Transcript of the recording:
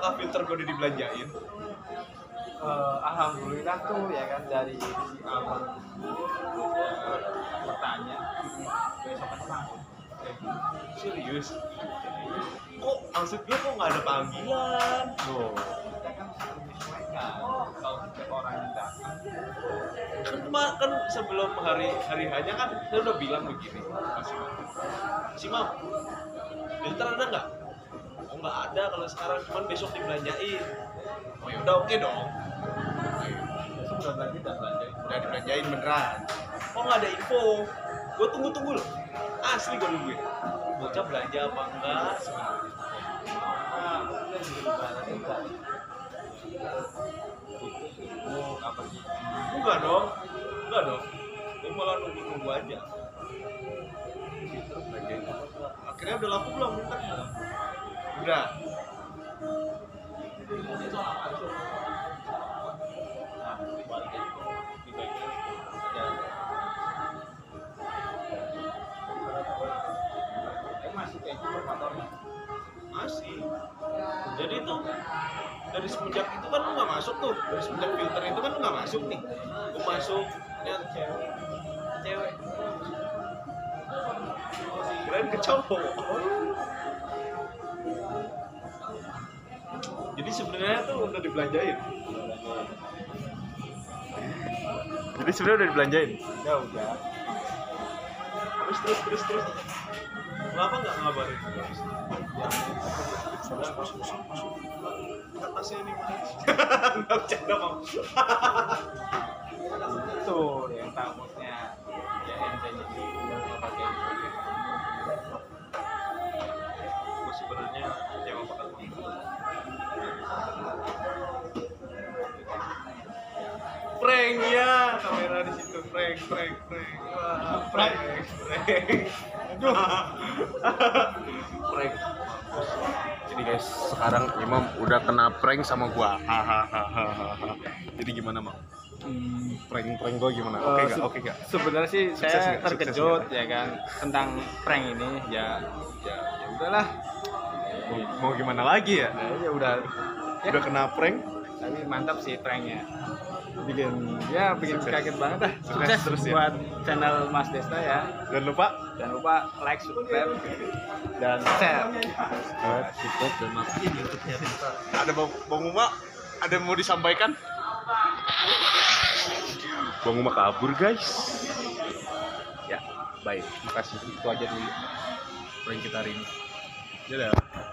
apakah filter gue udah dibelanjain? Alhamdulillah tuh ya kan dari si Abang bertanya besok ketemu. Serius? Kok maksud gue kok nggak ada panggilan? Loh, kita kan sudah menyesuaikan kalau setiap orang yang datang. Kan sebelum hari hanya kan saya udah bilang begini, si Mam, filter ada nggak? Oh nggak ada kalau sekarang, cuman besok dibelanjain. Oh ya udah oke dong. Besok udah belanjain. Udah dibelanjain beneran. Oh nggak ada info. Gue tunggu loh. Asli gue nungguin. Bocah belanja apa enggak? Nah, udah jadi lebaran juga. Oh, apa sih? Enggak dong. Gue malah nunggu aja. Filter belanjain apa? Akhirnya udah laku belum filternya? Udah. Ini soal apa sih? Nah, baliknya dibaiknya ya. Masih kayak gitu motornya. Masih. Jadi itu dari semenjak itu kan lu nggak masuk tuh. Dari semenjak filter itu kan lu nggak masuk nih. Gue masuk. Lihat cewek. Keren ke cowok. Jadi sebenarnya tuh udah dibelanjain. Jadi sebenarnya udah dibelanjain. Ya udah. Terus. Kenapa nggak ngabarin? Tasnya ini nggak bercanda Mam. Itu yang takutnya ya ente-nya itu pakai Gue sebenarnya nyewa paket prank ya, kamera di situ prank. Wah, prank. Aduh. Prank. Jadi guys, sekarang Imam udah kena prank sama gua. Hahaha. Jadi gimana, Mam? Prank gua gimana? Oke enggak? Sebenarnya sih Sukses saya nggak? terkejut Sukses ya kan tentang prank ini ya udahlah. Mau gimana lagi ya? Ya udah Udah kena prank. tapi mantap sih pranknya. Bikin Sukses. kaget banget dah. Sukses terus ya. Buat channel Mas Desta ya. Jangan lupa Jangan lupa like, subscribe dan share. support dan matiin YouTube-nya. Ada Bang Uma, ada yang mau disampaikan? Bang Uma kabur guys. Ya, baik. Terima kasih. Itu aja dulu prank kita hari ini. Dadah.